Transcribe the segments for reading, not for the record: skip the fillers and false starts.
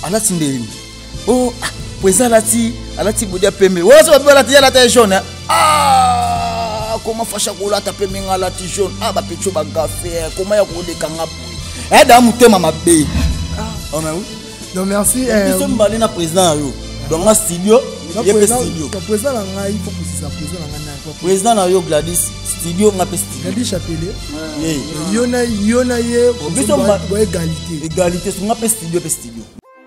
alati ndeni oh président alati bodia pembe woso ba alati alati jaune comment fasha ko lata pembe alati jaune ba pecho ba gafé comment ya ko lekanga boy da mutema mabe oh mais oui non merci nous sommes allés na président yo dans un studio il y a studio président là il faut que ça président là président na yo Gladys studio ngape studio Gladys Chapelier yona ye bo égalité sur ngape studio pe studio.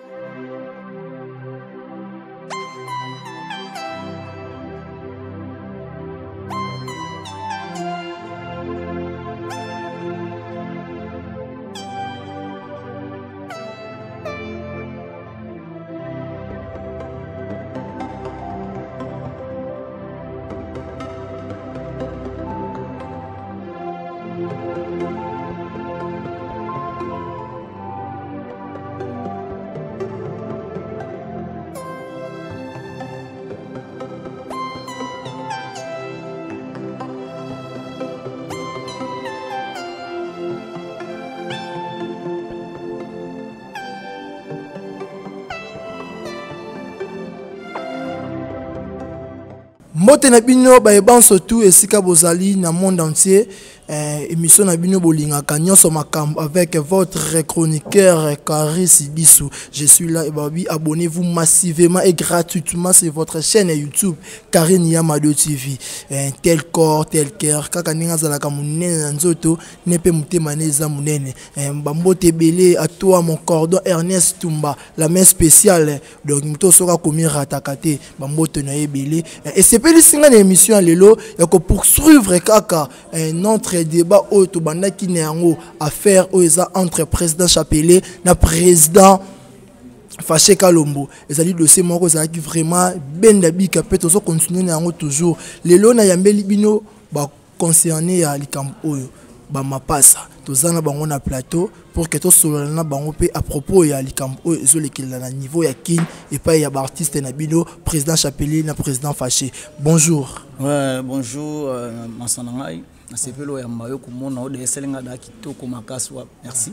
Mbote na bino ba eban surtout esika bozali na monde entier émission na bino bolinga nyonso makambo avec votre chroniqueur Karis Bissou. Je suis là et babi abonnez-vous massivement et gratuitement sur votre chaîne YouTube Karine Yamado TV. Tel corps tel cœur kaka ninga zalaka munene nzoto nepe mutema neza munene. Bambote belé à toi mon cordon Ernest Tumba la main spéciale donc muto soka komi ratakate bambote na ebelé et c'est pas une émission lelo ya ko poursuivre kaka notre débat auto banda ki neango affaire oza entre président Chapelier na président Fâché Kalombo ezali dossier moko ezali vraiment ben dabika peut ozo continuer neango toujours lelo na yambeli bino ba concerné ya likambo oyo ba mapasa tozana bango na plateau pour que to solana bango pe à propos ya likambo oyo ezo lekela na niveau ya kin et pas ya ba artiste na bino président Chapelier na président Fâché. Bonjour. Ouais, bonjour Masanangai. C'est peu ya mayo komona ode selinga da kitoko makaswa. Merci.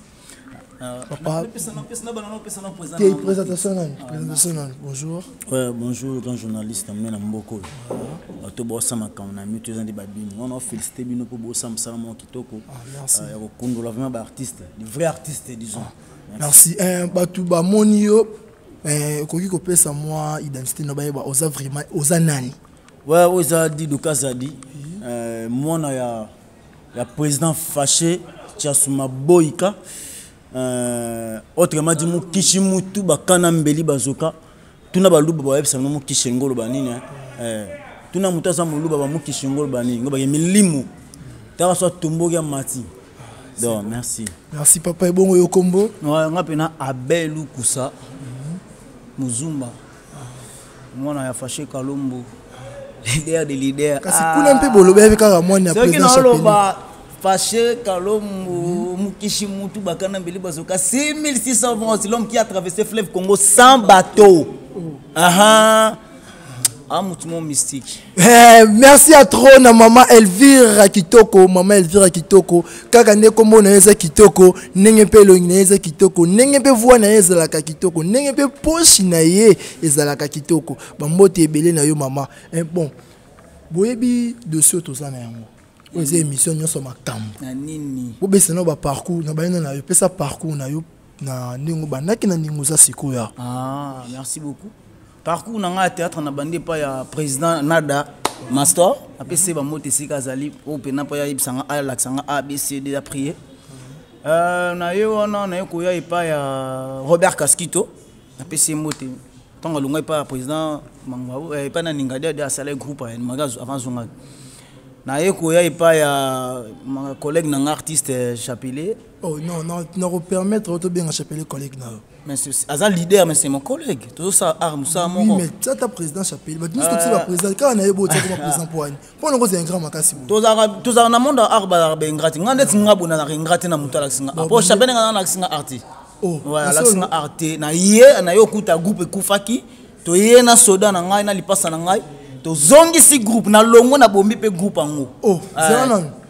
Papa. Présentation. Bonjour. Ouais, bonjour grand journaliste amena mboko. To bossa makana mitu zandi babini. On a félicité bino pour bossa msama kitoko. Merci. Ya kokondola vraiment ba artiste, de vrais artistes disons. Merci. Batu ba monio koki ko pesa moi identité no ba oza vraiment oza nani. Ouais, oza di dokazadi. Moi ya président Fâché Tiasuma Boyka autrement dit mu kishimutu bakana mbeli bazoka tuna baluba ba yebisa mu kishengolo banini tuna mutaza muluba ba mu kishengolo banini ngoba milimo ta so tumbo ya mati donc merci papa ebongo yo kombo ouais ngapena Abelu Kusa Muzumba mwana ya Fâché Kalombo leader kasi kuna mpe bolobe avec kaka mwana président Chapelier Fâché Kalombo mukishi mutu bakana mbeli bazoka 6600 francs l'homme qui a traversé fleuve Congo sans bateau. Mutumo mystique. Merci à trop na maman Elvira Kitoko kaka ndeko mona eza kitoko nenge pe longi na eza kitoko nenge pe voix na eza la kitoko nenge pe poche na ye eza la kitoko bambote ebele na yo mama bon boyebi dossier tozana yango oze émission nyonso makambo na nini bo besena ba parcours na bayina na yo pesa parcours na yo na ndingo banaki na ndingo za sikoya. Merci beaucoup. Parcours na théâtre na bande pa ya président Nada Master apese ba mote sika zali o pena pa ya ibsanga alaksanga ABCD a prier na yo na yo ko ya pa ya Robert Casquito apese mote tanga lunga pa président mangwa pa na ningadi de asala groupe en magazo avant zonga na yo ko ya pa ya ma collègue na artiste Chapelier. Oh non permettre auto bien Chapelier collègue na. Mais c'est un leader, mais c'est mon collègue. Tout ça, ça, oui, mais ça, tu as président Chapelier. Mais nous, c'est le président. Quand on a eu beau, tu as président pour Anne. Pour nous, c'est un grand macassi. Tout ça, on a monde arba ingrati. On a des ngabou na ingrati na mutala singa. Pour Chapelier, on a singa arti. Oh, voilà, la singa arti. Na yé, na yo kuta groupe kufaki. To yé na soda na ngai na lipasa na ngai. To zongi si groupe na longo na bombi pe groupe ango. Oh, c'est non.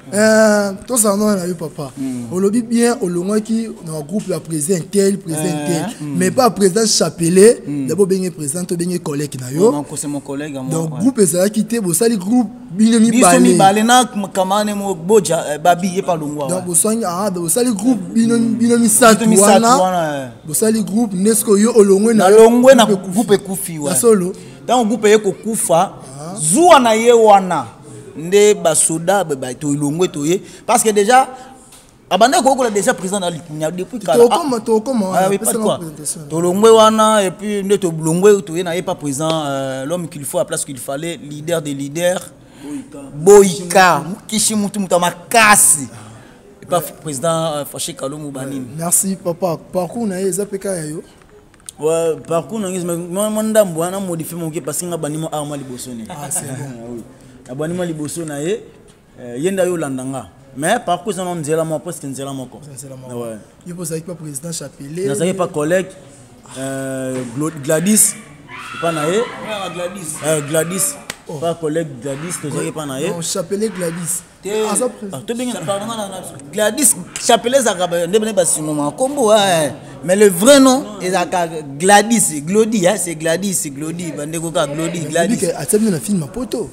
Tout ça non na yo papa. On le dit bien au long qui dans groupe la président tel, mais pas président Chapelet, d'abord bien président to bien collègue na yo. Non, c'est mon collègue moi. Donc groupe ça qui te bo sali groupe bien mi balé na kamane mo boja babi e pa longwa. Donc bo sali groupe bien mi satu wana. Bo sali groupe nesco yo olongwe na longwe na groupe kufi wa. Solo. Dans groupe ye ko kufa zuwa na ye wana. Nde basoda ba to ilongwe to ye parce que déjà abanda ko déjà président dans l'Iknya depuis kala to comment to longwe wana et puis nde to longwe to ye na ye pas présent l'homme qu'il faut à place qu'il fallait leader des leaders Boyka kishi mutu makasi et pas président Fâché Kalombo banini. Merci papa. Parcours na ye zapeka yo. Ouais, parcours na moi ndambo na modifier mon parce que ngabanimo arma liboso ni. Ah c'est bon. Abonnement liboso na ye yenda yo landanga mais par contre on nzela mo poste nzela moko ouais il faut ça pas président Chapelet na ça pas collègue Gladys pas na ye Gladys pas collègue Gladys to ça pas na ye non Chapelet Gladys to bien Gladys Chapelet ça ndebene ba sinoma kombo mais le vrai nom est Gladys Glody c'est Gladys Glody bande ko ka Glody Gladys a terminé le film poto.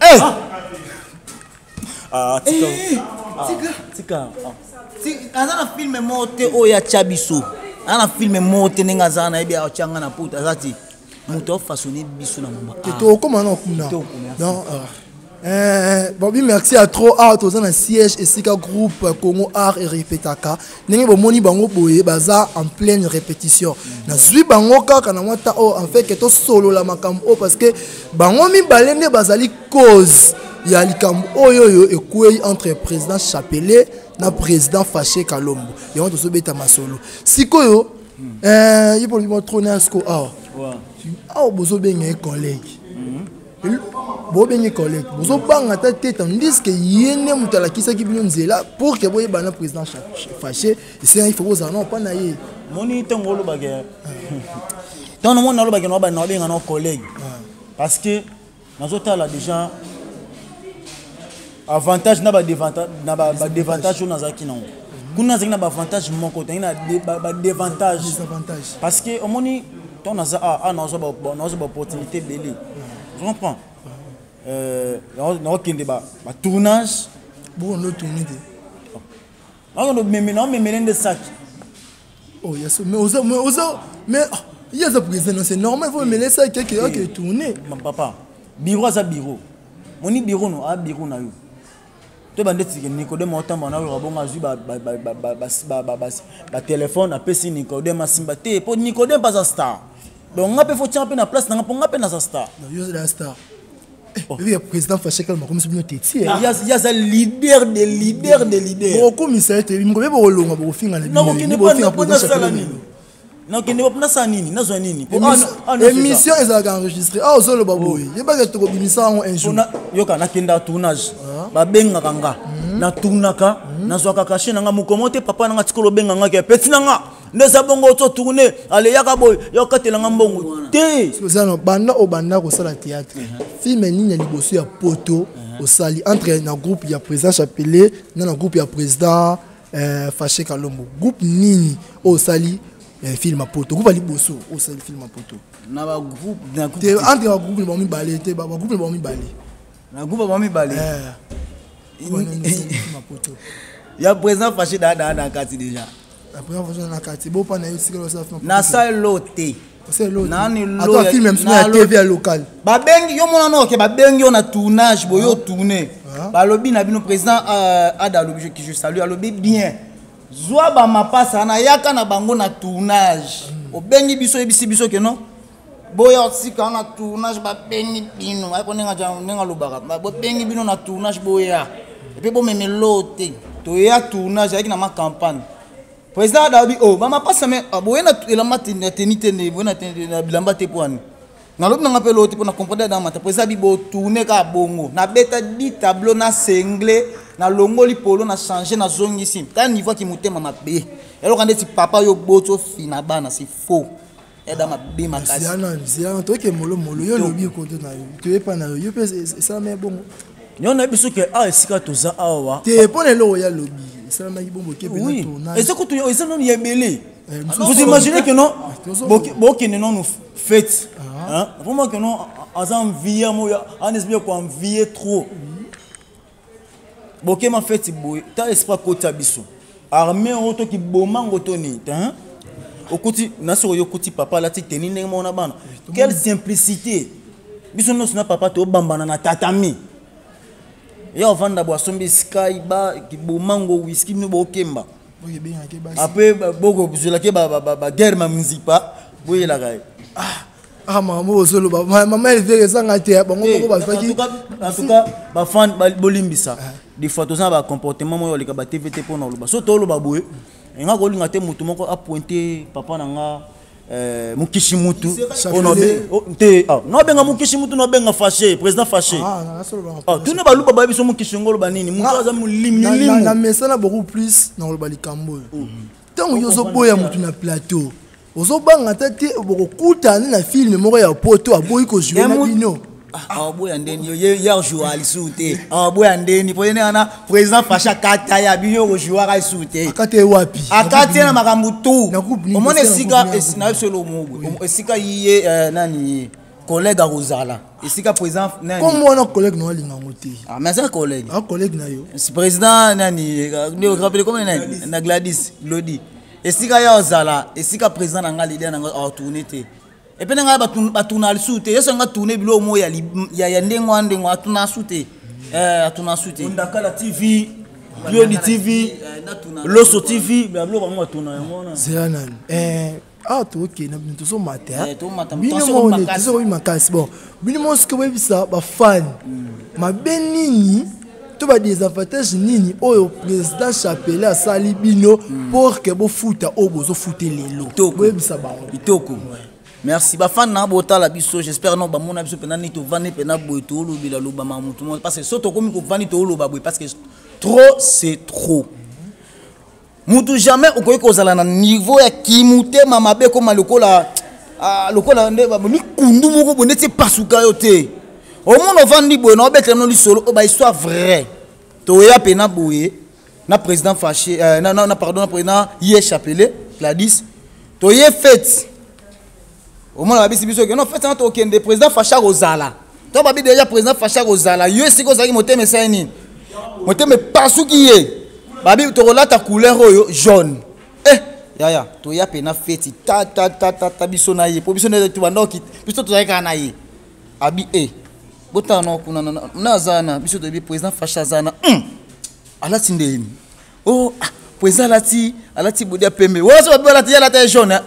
Tika. Azana film mote oya chabiso. Ana film mote ninga zana ebi achanga na puta zati. Muto façonner biso na mama. To comment on kuna. Non. Bobby merci à trop art aux un siège et sika groupe Congo art et répétaka. Ninga bo moni bango boye baza en pleine répétition. Na zui bango kaka na mwata o en fait que to solo la makambo parce que bango mi balende bazali cause. Il y a l'ikam oyoyo et quoi entre président Chapelet na président Fâché Kalombo. Et on te se beta masolo. Sikoyo il faut lui montrer un sco ah. Ah bozo ben un collègue. Bo ben collègue. Bozo banga ta tête tandis que yene mutala kisa ki bino nzela pour que boye bana président Fâché. C'est il faut boza non pas na ye. Moni tongolo bagé. Tant non na lo bagé no ba na benga no collègue. Parce que nazotala déjà avantage na ba désavantage on azaki non kuna zaki na ba avantage mon côté na ba désavantage parce que au moni ton naza nazo ba opportunité belé je comprends na kende ba tournage bon no tourner on me melende sac oh yes mais il y a ça président c'est normal faut mêler ça quelqu'un qui tourner mon papa bureau za bureau moni bureau no a bureau na yo to bandeti ke Nicodème otamba na rabonga zui ba téléphone apesi Nicodème asimba te po Nicodème pas un star donc ngape faut tiens na place na ngape na star yo la star le président Fâché Kalombo comme si bien teti il y a un leader des leaders bon comme ça te ngobe bo longa bo finga na non qui ne pas non qui ne pas na sa nini na zo nini émission est enregistrée ah ozolo baboy ye ba to ko bimisa un jour yo kana kenda tournage ba benga kanga na tournaka na zo ka cacher na mukomote papa na tikolo benga ngaka petit nanga ndeza bongo to tourner ale yaka boy yo katela ngambongo te sozana banda ko sala théâtre film nini liboso ya poto au sali entre na groupe ya président Chapelet na groupe ya président Fâché Kalombo groupe nini au sali film à poto groupe liboso au sali film à poto na ba groupe entre ba groupe ba mi balé te ba groupe ba mi balé na groupe ba mi balé ya président Fâché da kati déjà la première fois na kati bo pa na yo sikelo sa film na sa loté c'est l'autre nani lo film même sur la TV local ba bengi yo mona no ke ba bengi yo na tournage bo yo tourner ba lobi na bino président ada lobi qui je salue lobi bien zwa ba mapasa na yaka na bango na tournage o bengi biso ebisi biso ke non boya sika na tournage ba bengi bino ay ko nenga lobaka bo bengi bino na tournage boya et puis bo meme loté to ya tournage avec na ma campagne président Dabi oh ba mapasa me boya na elamba tenite ne boya na bilamba te poani na lobi nga pe loté pour na comprendre dans mata président bi bo tourner ka bongo na beta di tableau na single na longoli polo na changer na zone ici ta niveau qui mutema mabe elo kande ti papa yo boto fina bana c'est faux eda mabe makasi c'est un to ke molo yo lobi ko to na yo to e pa na yo pe ça mais bon Nous on a vu que ah esika toza awa. T'es pas le royal lobby. Ça m'a dit bon ok. Oui. Et c'est que ils sont non y belé. Vous imaginez que non qui ne nous fait hein vraiment que non en envie en esprit qu'on envie trop. Boké m'a fait boy. T'as espoir côté biso. Armée auto qui bomango toni hein. Au côté naso yo côté papa la tique tenir ndenge mona bana. Quelle simplicité. Biso non na papa to bambana na tatami. Ya vanda boisson sky ba ki bomango whisky no bokemba. Après boko buzula ke ba guerre ma musipa boye la gaay. Ah maman ozolo ba maman elle veut ça ngate bango boko ba faki. En tout cas ba fan bolimbisa. Des fois tous ba comportement mo le ka ba TVT pour na loba. So to loba boye. Nga ko linga te mutu moko a pointer papa nanga Mukishimutu no benga Mukishimutu no benga fâché président fâché tout ne baluba ba biso Mukishingolo banini mutu aza mulimi na mesana beaucoup plus na lo balikambo tant yo zo boya mutu na plateau ozo banga tete bokuta na film moko ya poto aboyi ko jouer na bino boya ndeni hier jouer ali souté boya ndeni po yene ana président fâché kata ya bino ko jouer ali souté akate wapi akate na makambu tu omone sika na solo mogo esika yiye nani collègue Rosala esika président nani comme on a collègue no linga ngote mais c'est collègue collègue na yo c'est président nani ne rappelle comment nani na Gladys Lodi esika ya Rosala esika président na ngali leader na tourner te et puis nga batuna al souté yeso nga tourner bilo mo ya ndengo ndengo atuna souté atuna souté ndakala TV Lioni TV Loso TV bilo ba mo atuna yamona zenan to ok na bintu so matin bino mo ne so makasi bon bino mo ce que we bisa ba fan ma benini to ba des avantages nini oyo président Chapela sali bino pour que bo futa obozo futer lelo we bisa ba itoko. Merci. Ba fan na bota la biso, j'espère non ba mona biso pena ni to vani pena boy to lobi la loba ma mutu parce que soto komi ko vani to loba boy parce que trop c'est trop. Mutu jamais o koyi ko zala na niveau ya kimute mama be ko malokola lokola nde ba ni kundu moko bonete pasuka yo te. Au monde vandi boy no betle no li solo ba histoire vrai. To ya pena boy na président fâché na pardon na président Yé Chapelé Gladys to yé fête. Au moins la biso que non fait un token de président Facha Rosala. Toi babi déjà président Facha Rosala. Yo siko zaki moté mais ça ni. Moté mais pasu qui est. Babi to rola ta couleur jaune. Ya to ya pena feti ta biso na ye. Po biso na tu bando ki. Biso to zaki na ye. Abi bota no kuna na zana biso to bi président Facha zana. Ala tindeni. Président alati bodia pembe. Wo so babi alati ya la jaune.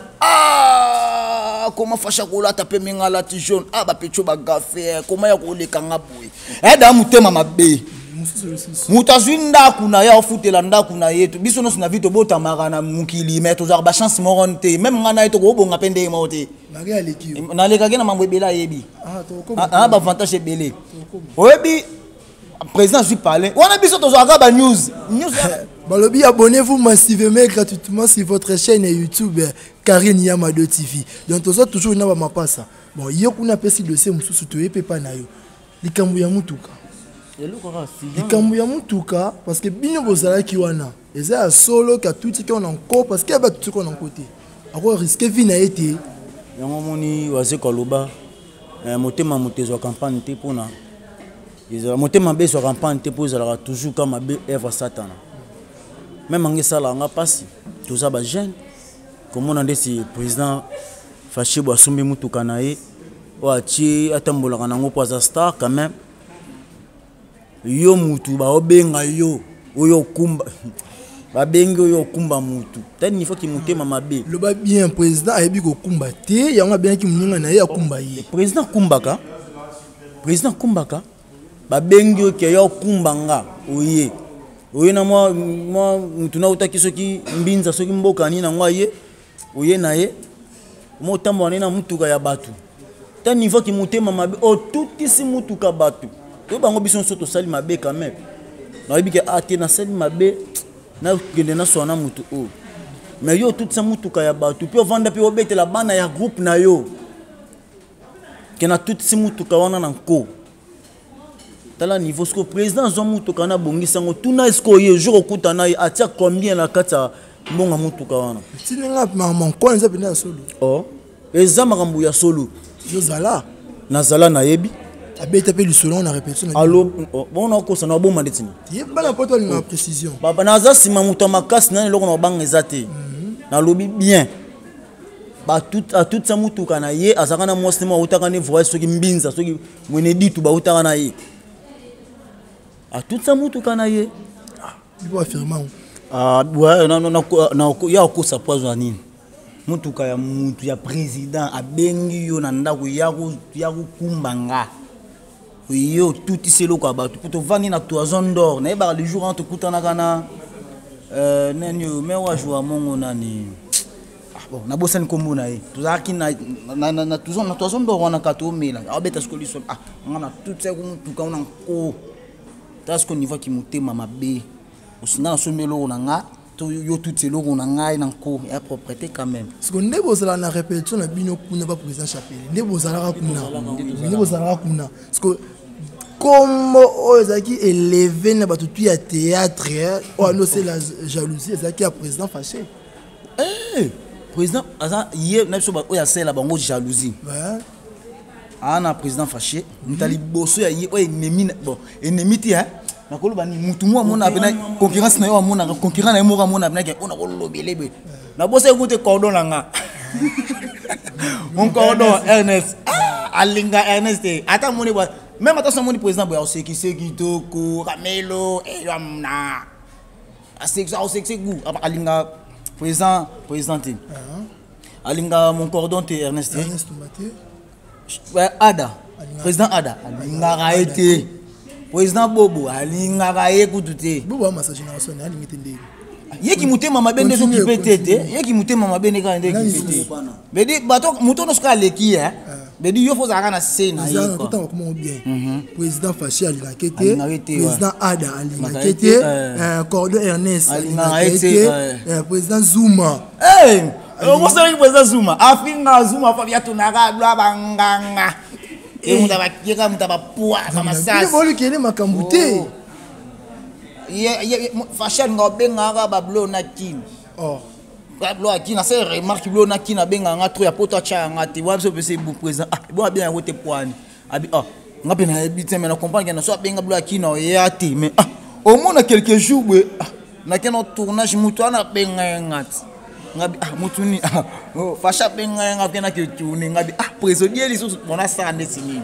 Comment Facha kola taper minga la ti jaune ba pecho ba gafé comment ya ko le kanga boy da mutema mabe mutazwinda kuna ya ofutela ndaku na yetu biso no sina vito bota magana mukili mais tozar ba chance moronte même ngana yeto ko bonga pende mote na le kagena mambo ebela yebi ba avantage ebele oyebi président je parler on a biso tozar ba news Balobi, abonnez-vous massivement et gratuitement sur votre chaîne YouTube Karine Yamado TV. Donc, vous avez toujours une ma passe. Bon, il y a un petit dossier, je suis tout et pas nayo. Likambu ya mutuka. Likambu ya mutuka parce que bino bozala ki wana. Eza solo ka tout qui on encore parce que ba tout qu'on en côté. Ako risque vie na été. Yango moni waze koloba. Motema motezo campagne te pona. Ils motema be so campagne te pour toujours comme abe Eva Satana. Même en ça là on a passé tout ça ba jeune comme on a dit si président Faché Boissombi mutuka nae wachi atambola kanango poza star quand même yo mutu ba obenga yo oyo kumba ba bengo yo kumba mutu tani il faut qu'il mutema mabe le ba bien président ayebi ko kumba te yanga bien ki muninga na ye akumba ye président kumbaka ba bengo ke yo kumbanga oye oye na moi mutuna utaki soki mbinza soki mboka ni na ngwaye oye na ye mo tambo na mutuka ya batu ta niveau ki mutema mabe o tutisi mutuka batu to bango biso soto sali mabe quand même na yebike ate na sali mabe na kende na sona mutu mais yo tutisa mutuka ya batu puis vanda puis obetela bana ya groupe na yo kena tutisi mutuka wana na nko tala niveau ce que président zo mutuka na bongisa ngo tuna esko ye jour okuta na atia combien la kata mbonga mutuka wana tinenga maman ko nza bina solo oh eza makambo ya solo yozala nazala na yebi abeta pe solo na répétition allo bon on ko sana bomba ndetini yeba na poto na précision baba naza sima muto makasi na loko na banga ezate na lobi bien ba tout sa mutuka na ye azaka na mwasi mo utaka ne voix soki mbinza soki mwene ditu ba utaka na ye a tout sa mutuka na ye il faut affirmer ouais na ya ko sa poison nini mutuka ya mutu ya président abengi yo na ndako ya kumbanga yo tout iselo kwa ba to vani na toison d'or na ba le jour entre kutana kana nani me wa joa mongo nani bon na bosani kombo na ye tuzaki na toison d'or wana kato mela abeta skoli so ngana tout ça mutuka una ko tasko niveau ki mutema mabe osina so melo na nga to yo tout selo na nga na ko ya propriété quand même parce que ndebo zala na répétition na bino kuna ba président Chapelle ndebo zala kuna parce que comme ozaki élevé na batu tu ya théâtre oh non c'est la jalousie ezaki ya président fâché président aza hier na biso ba oya sela bango jalousie ana président fâché ntali bosso ya ye ennemi bon ennemi ti hein nakolo bani mutu mo mona bena concurrence na yo mona concurrent na mo mona bena ke ona ko lobelebe na bosse écoute cordon langa mon cordon Ernest alinga Ernest ata moni ba même ata so moni président boya oseki toko Ramelo et amna aseki gu alinga président alinga mon cordon te Ernest Ada président Ada alinga raete président Bobo alinga rae kutute Bobo massage na so na alinga tende yeki mutema mabende so kipetete yeki mutema mabende ka ndeki kipetete bedi bato mutono ska leki bedi yo foza kana sena yiko ça ko comment bien président fâché alinga kete président Ada alinga kete cordon Ernest alinga kete président Zuma on sait que président Zuma afinga Zuma fa biatu naga bla banganga muta bakika muta bapua kama sasa ni volu kene makambute fashion ngobenga ga bablo na kin bablo akina c'est remarque blo na kin abenga nga trop ya poto cha ngati wa so pese bu président bon bien wote poani abi ngape na bité mais na comprendre que na so abenga blo akina ya ti mais au moins quelques jours na keno tournage mutu ana benga ngati ngabi mutuni fasha benga ngapi na kituni ngabi président li so bona ça ndesini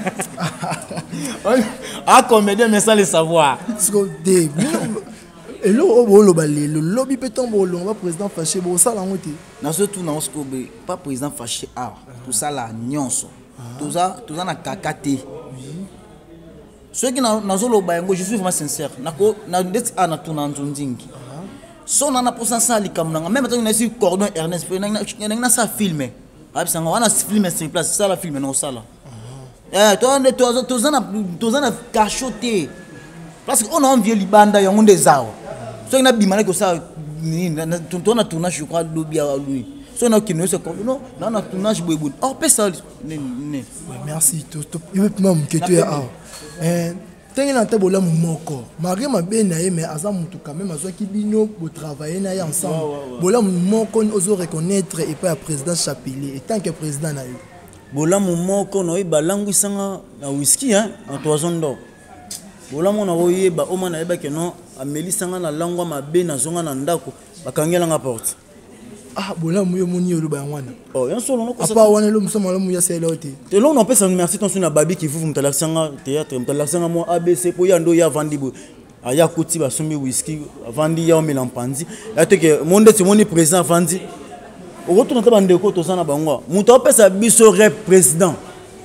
comédien mais sans le savoir parce que de et le lobby péton bolon va président fâché bo ça la ngote na surtout na oskobe pas président fâché tout ça la nyonso tout ça na kakate ceux qui na zolo bayango je suis vraiment sincère na ndeti ana tuna nzundingi so na posa ça likamnanga même tant na si cordon Ernest na ça filmer absanga wana filmer sur place ça la filmer non ça là toi na cachoté parce que on a envie libanda ya ngonde zao so na bimana ko ça na tournage je crois lobby à lui so na kino se cordon na tournage boybon pesa merci to même que tu es tengi na te bola moko mari mabe na ye mais aza mutu quand même azo ki bino bo travailler na ye ensemble bola moko ozo reconnaître et pas président Chapelle et tant que président na yo bola moko no ba langwisanga na whisky en toison d'or bola mona oyeba o mana yeba ke non amelisanga na langwa mabe na zonga na ndako bakangela nga porte bola muyo moni yo ba wana yan solo no ko apa wana lo musoma lo muya sela ote te lo on peut s'en merci ton na babi qui vous mutalaksanga théâtre mutalaksanga mo ABC po ya ndo ya vandi bo aya kuti ba sumi whisky vandi ya melampanzi ya te ke monde ti moni président vandi o retourne ta bande ko to sana bango muto pesa biso rep président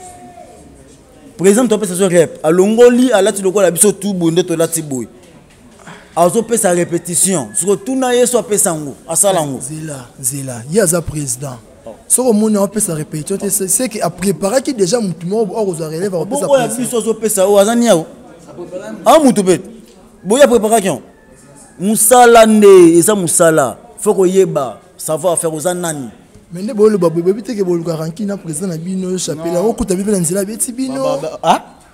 to pesa so rep alongoli alati lokola biso tout bonde to lati boy azo pesa répétition sur tout na yeso pesa ngo asala ngo zela yaza président soko mona pesa répétition c'est que a préparé qui déjà mutu mo o zo relève o pesa président biso zo pesa o azani yao mutu bet boya préparation musala nde eza musala faut ko yeba savoir faire aux nani mais ne bolo babu bébé te ke bolo garantie na président na bino Chapelle o kuta bibela nzela beti bino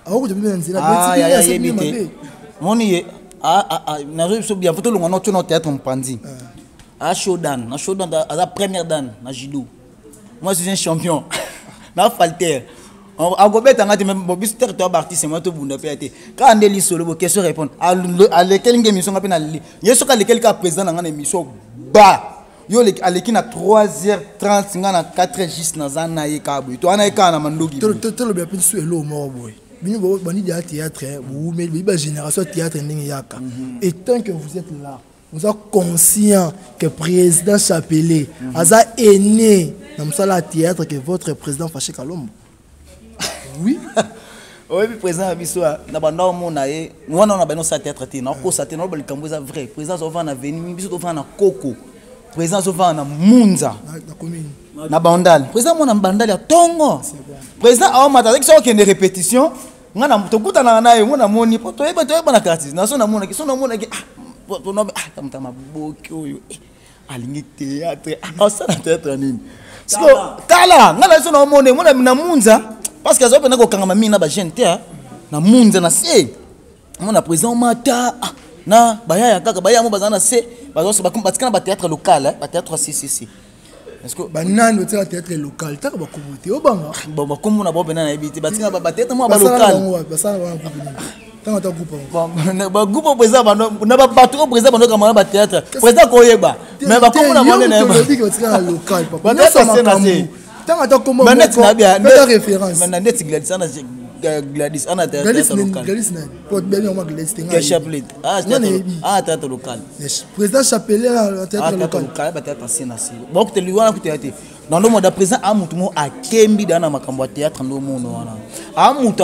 ako to bien nzela ah beti ya bien yebite moni ye nazo biso bien photo longo no tino théâtre mpandi showdown la première dan na judo moi je suis un champion na falter agobeta ngati même biso territoire artiste moi to bunda pété quand ndeli solo bo question répondre à lequel ngemi so ngapena li yeso ka lequel ka président na ngana émission ba yo aleki na 3h30 ngana 4h juste na zana ye kabwe to ana ekana mandoki to lo bien pinsu elo mo boy bini bo bani dia théâtre vous mais ba génération théâtre ndenge yaka et tant que vous êtes là vous êtes conscient que président Chapelé aza aîné dans la théâtre que votre président Faché Kalombo. Oui. Oui, président Abissoa, na banda mona ye, wana na bano sa théâtre té, na ko sa té na ba likambo za vrai. Président so va na veni, biso to va na Koko. Président so va na Munza. Na commune. Na Bandal. Président mona Bandal ya Tongo. Président awa mata avec ça aucune répétition. Ngana to kuta na ye, mona moni poto e ba na carte. Na so na mona ki to no tamta maboki oyo. Alingi théâtre. Ça na théâtre nini? Tala, ngana so na mona mona na Munza. Parce que azopena ko kanga mami na ba gente na munza na se mona président mata na baya ya kaka baya mo bazana se bazo batikana ba théâtre local ba théâtre si est-ce que banane au théâtre local taka ba komuté obanga bon ba komu na bo bena na ebiti batikana ba théâtre mo ba local basala ba komuté tanga ta groupe ba groupe président na ba bato président bando kama ba théâtre président ko yeba mais ba komu na monde na yeba batikana local papa ba théâtre c'est tant à comment référence maintenant net Gladys ana théâtre local Gladys na pour bien on Gladys tenga Chapelet théâtre local président Chapelé théâtre local ba théâtre sénasi bon te liwana ku théâtre dans le mode président amutu mo akembi dana makambo ya théâtre ndo mono wana amutu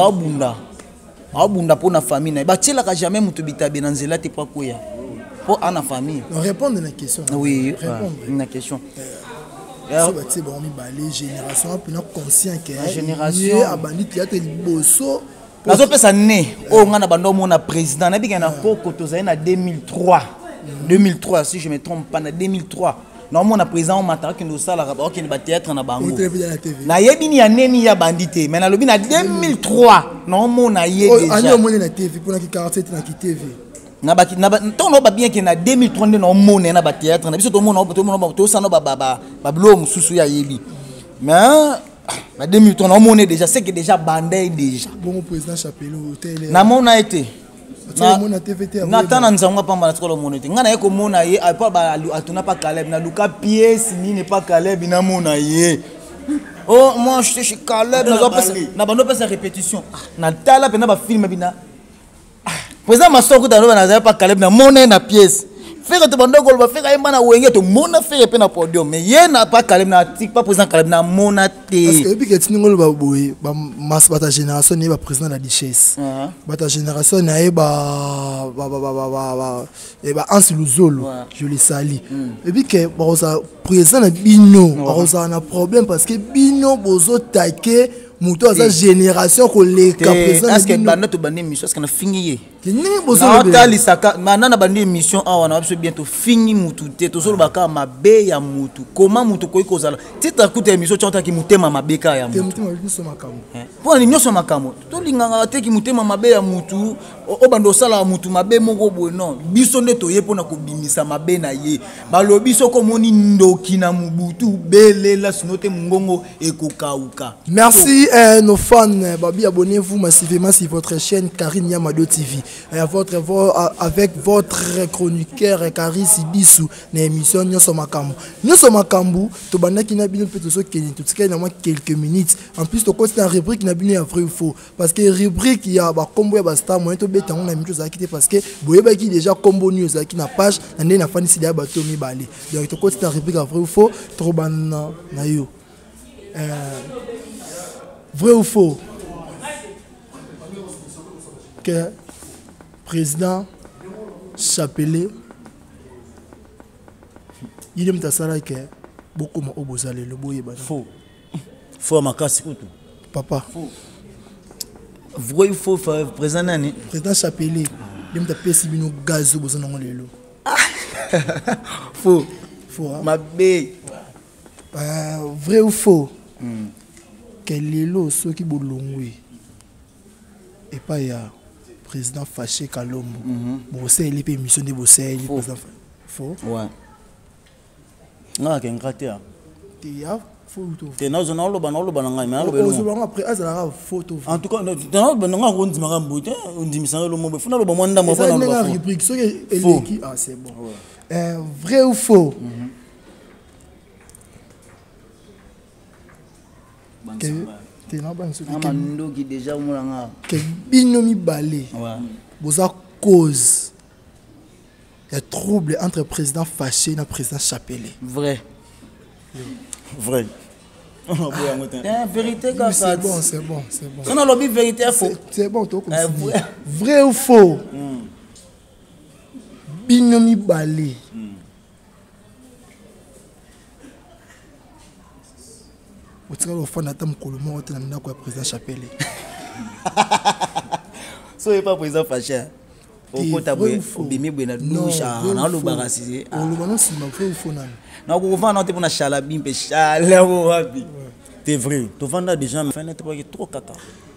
abunda pour na famille na ba tila ka jamais mutu bitabe na nzela te pa koya pour ana famille répondre à la question oui une question c'est bon mi génération puis conscient que génération abandi théâtre liboso nazo pesa né o ngana bando mona président na bika na Koko tozali na 2003 si je me trompe pas na 2003 na mona président o mata ki ndo sala ka ba ki ba théâtre na bango na yebini ya neni ya bandité mais na lobi na 2003 na mona ye déjà ani o mona na TV pour na ki 47 na ki TV na tono ba bien que na 2032 na mona na ba théâtre na biso to mona to sana ba blo mususu ya yebi mais na 2003 na mona déjà c'est que déjà bandé déjà bon président Chapelé hôtel na mona été na TVT na tana nzango pamba na tolo mona été ngana yeko mona ye apa ba atuna pas Caleb na Luka pièce ni n'est pas Caleb na mona ye oh moi je suis Caleb na bando pesa répétition na tala pena ba film bina président Masoko taloba na pas Caleb na mona na pièce faire te bando ko ba faire yemba na wenge to mona faire pe na podium mais ye na pas Caleb na tik pas président Caleb na mona te parce que depuis que tu ngolo ba boy ba mas bata génération ni ba président la duchesse bata génération na e ba Ansi Luzolo je le sali et puis que ba ça président na bino ba ça na problème parce que bino bozo taquer muto aza génération ko le président est-ce que banda to bandi mission est-ce que na fingi ni bozo na lisaka manana bandi mission awa na biso bientôt fini mutu te to solo baka mabe ya mutu comment mutu ko ikozala tita kuta mission chanta ki mutema mabeka ya mutu mutema biso makambo pour ni nyoso makambo to linganga te ki mutema mabe ya mutu o bando sala mutu mabe moko boye non biso nde to ye pona ko bimisa mabe na ye balobi soko moni ndoki na mubutu belela sinote mungongo ekokauka. Merci nos fans, Babi, abonnez-vous massivement sur votre chaîne Karine Yamado TV. Avec votre chroniqueur Karis Ibissou, l'émission Nyoso Makambu. Nyoso Makambu, tu banda qui n'a bien fait tout ça qui quelques minutes. En plus, tu continues la rubrique n'a bien vrai ou faux. Parce que rubrique il y a combo ya basta moyen to beta on a mis chose à quitter parce que boyeba qui déjà combo news qui na page ande na fani sida bato mi balé. Donc tu continues la rubrique vrai ou faux, trop ban na yo. Vrai ou faux que président Chapelé il aime ta sala que beaucoup ma obozale le boye ba faux faux makasi kutu papa faux vrai ou faux président nani président Chapelé il aime ta pesi bino gaz obozana ngolelo faux ma bé vrai ou faux que lelo ceux qui bolongwe et pas il y a président fâché Kalombo. Bossé il est émission de Bossé il président faux. Ouais. Non, qu'un cratère. Il y a faux tout. T'es dans un autre bananga mais après azala photo. En tout cas dans bananga on dit marambo on dit misanga lo mo funa lo ba mwanda mo fana lo. Rubrique so eleki ah c'est bon. Vrai ou faux? T'es là bas sur Amando qui déjà mulanga. Que binomi balé. Ouais. Boza cause. Il y a trouble entre président fâché et le président Chapelé. Vrai. Vrai. Vérité comme ça. C'est bon. On a lobby vérité faux. C'est bon, toi comme vrai ou faux? Binomi balé. Tu vas faire un colombo au terme d'un président Chapelé. Soyez pas président fâché. Au côté au bimi bena douche na lo barasise. On le balance il m'a fait au fond. Na ko vendre te pour na chalabim pe chala wo wapi. C'est vrai. Tu vends déjà mais fait pas trop caca.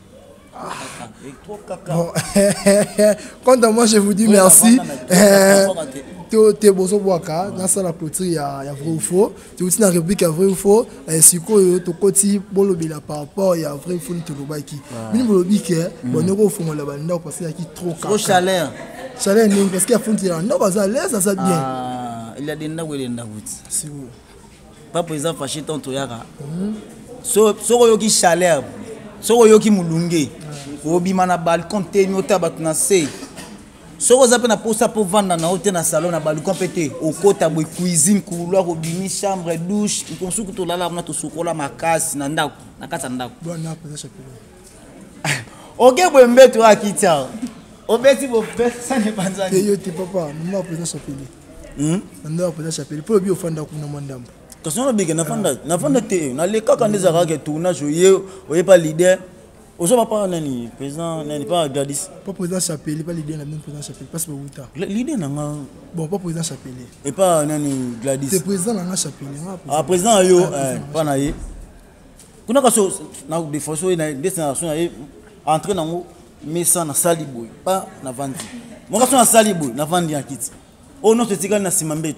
Trop caca. Quant à moi je vous dis merci. Tu es bozo boaka dans ça la clôture il y a vrai ou faux. Tu aussi dans rubrique il y a vrai ou faux. Siko to koti bolobela par rapport il y a vrai ou faux to lobaki. Mini bolobi que bonoko fond la banda parce qu'il y a qui trop caca. Trop chaleur. Chaleur non parce qu'il y a fond là. Non parce à l'aise ça bien. Ah, il y a des ndako il ndako. C'est où? Pas président fâché tant to yaka. So yoki chaleur. So yoki mulunge. Obima na balcon te nyota batuna se. Soko zape na posa pour vendre na hôtel na salon na balcon pété au côté boy cuisine couloir obimi chambre douche on suku to lala na to sukola makasi na ndako na kata ndako. Bon na président Chapelé. OK boy mbeto akita. Obeti bo pesa ne panzani. Yo te papa, nous président Chapelé. Nous président Chapelé pour bio fanda kuna mandambo. Parce que na fanda te na le kaka ndeza ka tournage oye pas leader. Ozo pas nani président nani pas Gladys. Pas président Chapelé, pas l'idée la même président Chapelé, passe pas Outa. L'idée nanga bon pas président Chapelé. Et pas nani Gladys. C'est président nanga Chapelé. Ah président yo pas na ye. Kuna ka so na de façon na destination na entrer nango mesa na sali boy pas na vandi. Mo ka so na sali boy na vandi en kit. Oh non c'est tigal na simambetu.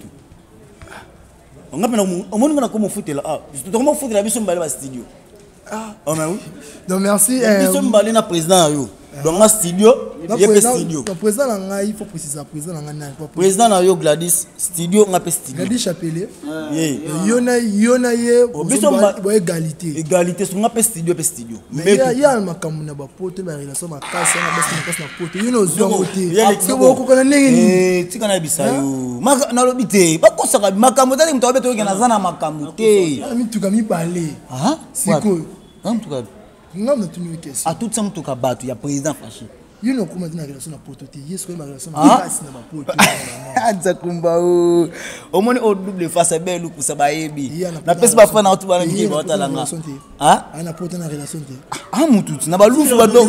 On a pena au monde na comme footela ah. Tu comment footela biso mbale ba studio. Ah, oh mais oui. Donc merci. Nous sommes allés dans président yo. Dans un studio, il y a studio. Le président là, il faut préciser président là. Président là yo Gladys studio, on appelle studio. Gladys Chapelé. Yeah. Yona égalité. Égalité, on appelle studio, mais il y a makambo na ba pote ba relation ma casse na pote. Yona ozwa côté. C'est beaucoup qu'on a nini. Tika na bisa yo. Na lobité, ba kosaka makambo tali mto beto na zana makambo te. Ami tuka mi balé. Ah? Siko. Amtuka. Non, mais tu nous question. À tout ça, tu as battu, il y a président fâché. Il y a comment dire relation à pote. Il y a ce ma relation à casse na pote. Nzakumba o. Au moins au double face belle ou ça ba yebi. Na pesi ba fa na tu ba ngi ba talanga. Ah? Ana pote na relation te. Ah mututu na ba lufu ba do.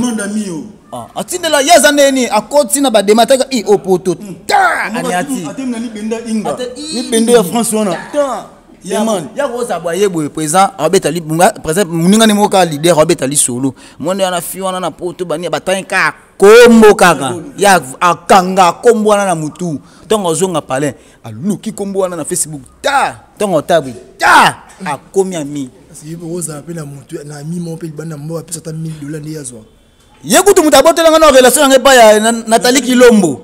Ah, atindela yaza neni akoti na ba demataka i o poto. Ta! Ani ati. Atemna ni benda inga. Ni bende ya France wana. Ta! Yaman, ya ko sa boye boye président abetali président muninga ni moka leader abetali solo. Monde yana fi wana na poto bani batanka kombo kaka. Ya akanga kombo wana na mutu. Tongo zonga palais. Aluki kombo wana na Facebook. Ta! Tongo tabi. Ta! Akomi ami. Si vous vous appelez la mutu na mi mon pe bana mbo apesa ta $1000 ndi yazwa. Yekutu mutabotelanga na relation nge pa ya Nathalie Kilombo.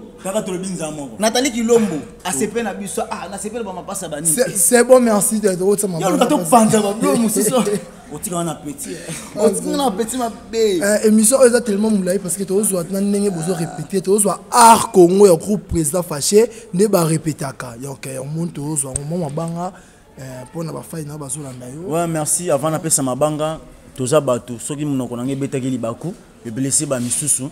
Nathalie Kilombo. ACP na biso na CP ba mapasa bani. C'est bon merci de votre maman. Yo to panza ba bro musiso. Otika na petit. Otika na petit ma bé. Émission est tellement moulay parce que tu os na ndenge bozo répéter tu os art Congo ya groupe président fâché ne ba répéter aka. Donc on monte os on mama banga pour na ba faille na bazo landa yo. Ouais merci avant na pesa mabanga toza bato soki munoko na ngebetaki libaku e blessé ba misusu.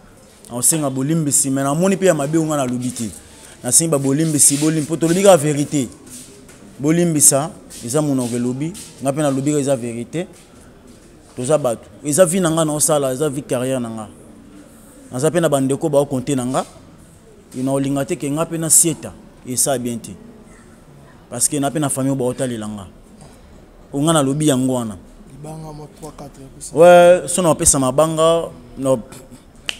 On senga bolimbe si mais na moni pe ya mabe unga na lobité. Na senga bolimbe si bolimbe poto lobi ka vérité. Bolimbe ça, eza munoko lobi, nga pe na lobi ka eza vérité. Toza bato. Eza vie nanga na osala, eza vie carrière nanga. Naza pe na bandeko ba compter nanga. Ina olinga te ke nga pe na sieta et ça bien te. Parce que na pe na famille ba otalelanga. Unga na lobi yango wana. Libanga mo 3 4%. Ouais, sono pesa mabanga no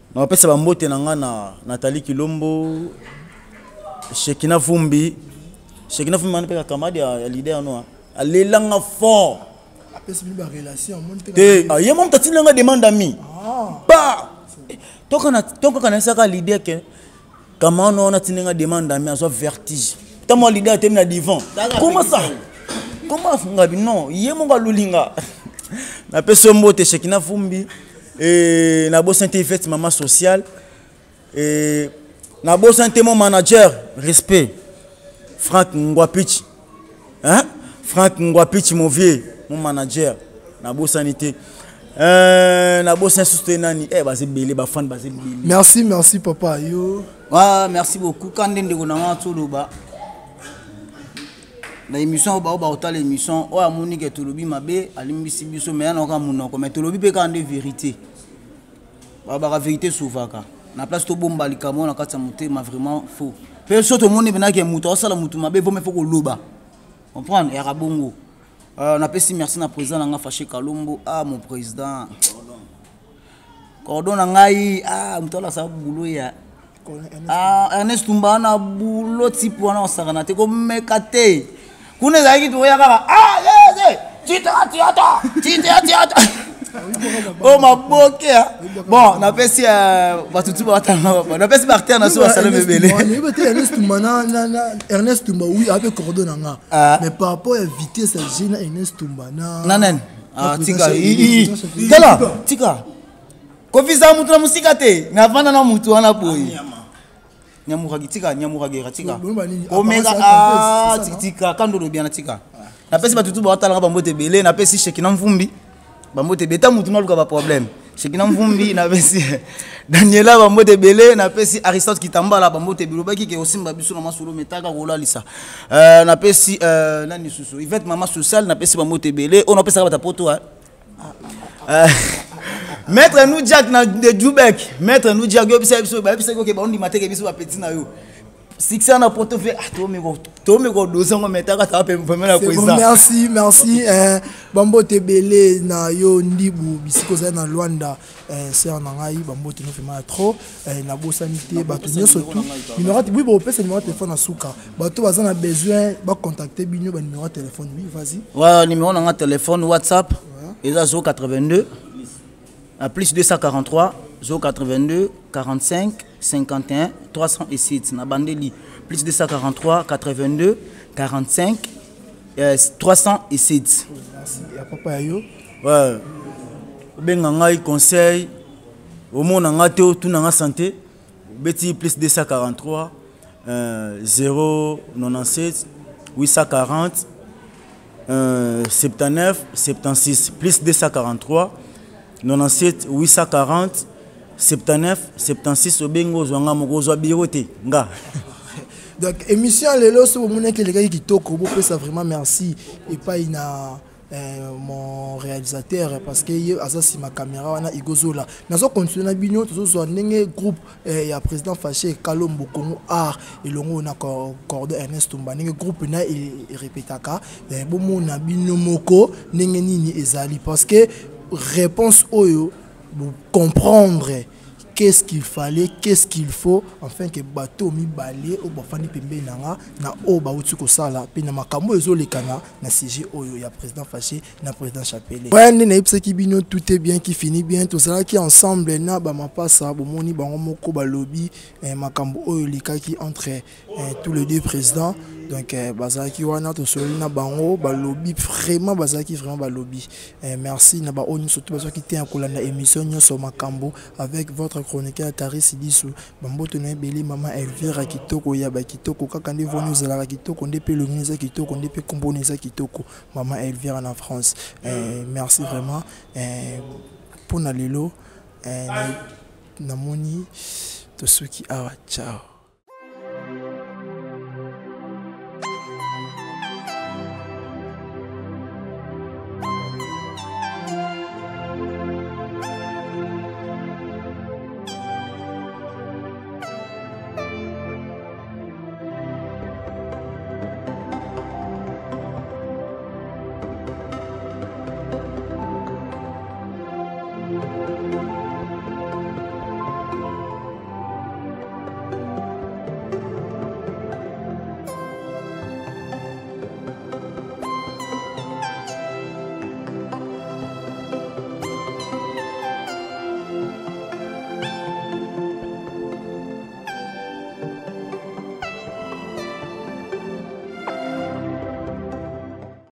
na pesa ba mbote na nga na Nathalie Kilombo, Shekina Vumbi man pe kamadi ya leader no alelanga fort apesi bi ba relation monte te ye mom tatile nga demande ami ba toka kana saka leader ke comment on a tinga demande ami aso vertige tamo leader te na divan comment ça ngabi non ye mo galulinga na peso mbote Shekina Vumbi et na bo santé fête maman sociale et na bo santé mon manager respect Franck Ngwapich hein Franck Ngwapich mon vieux mon manager na bo sanité na bo santé soutenani baze belé ba fan baze belé merci papa yo merci beaucoup quand ndeko na nga tuluba na émission ba otala émission o amoni ke tulubi mabe alimbisi biso mais na ka munoko mais tulubi pe ka ndé vérité ba vérité souvaka na place to bomba likamo na kati ya motema vraiment faux pe so to moni bena ke muto osala mutu mabe vo me foko loba comprendre ya rabongo na pesi merci na président nga Fâché Kalombo mon président cordon na ngai muto la sa boulot ya Ernest Tumba na boulot tipo na osaka na te ko mekate kuna za kitu ya kaka tita oh ma boke bon na pesi batutu ba tanga na pesi Martin na so asala mebele Ernest Tumba oui avec cordon nga mais par rapport à vitesse à Gina Ernest Tumba nanen tika ko visa mutu na musika te na vanda na mutu wana boy nyamuragi tika omega tika kandolo bien na tika na pesi batutu ba tanga ba mbote bele na pesi Shekina Vumbi bambote beta mutu na luka ba problème Shekina Vumbi na pesi Daniela bambote bele na pesi Aristote Kitambala bambote bilobaki ke osimba biso na masolo metaka kola lisa na pesi nani susu Yvette mama social na pesi bambote bele on pesa ba poto Maître nous Jack na de Dubek maître nous Jack yo bisa biso ba bisa ko ke ba on di mateke biso ba petit na yo Sixer na poto fait to me ko dosango metaka ta pe la président merci bambote belé na yo ndibu bisiko za na Luanda c'est en ngai bambote no fema trop na bosanité bato nyonso tout numéro oui bo pesa numéro téléphone na suka bato baza na besoin ba contacter binyo ba numéro téléphone oui vas-y numéro na téléphone WhatsApp eza 082 plus 243 082 45 51 307 na bandeli plus 243 82 45 307 merci ya papa yo benga ngai conseil au monde nga te tout na santé beti plus 243 097 840 79 76 plus 243 97 840 79 76 obengo zwanga mokozwa birote nga donc émission lelo so mona ke les kitoko bo pesa vraiment merci et pas ina mon réalisateur parce que asasi ma caméra wana igozola nazo continuer na bino tozo ndenge groupe ya président Fâché Kalombo Congo art elongo na cordon Ernest Tumba ndenge groupe na répétaka bo mona bino moko ndenge nini ezali parce que réponse oyo pour comprendre qu'est-ce qu'il fallait, qu'est-ce qu'il faut afin que bateau mi balé au bafani pembe nanga na o ba utuko sala pe na makambo ezolekana na CG oyo ya président Fâché na président Chapelle. Ouais na ipse ki bino tout est bien qui finit bien tout ça qui ensemble na ba mapasa bo moni bango moko ba lobby makambo oyo likaki entre tous les deux présidents donc bazaki wana to soli na bango ba lobby vraiment bazaki vraiment ba lobby merci na ba oni surtout bazaki te akolanda émission nyoso makambo avec votre chroniqueur Tari Sidissou bamboto na beli mama Elvira kitoko ya ba kitoko kaka ndi vonu zala kitoko ndepe longeza kitoko ndepe komboneza kitoko mama Elvira en France merci vraiment pour na lelo na moni to ceux qui ciao.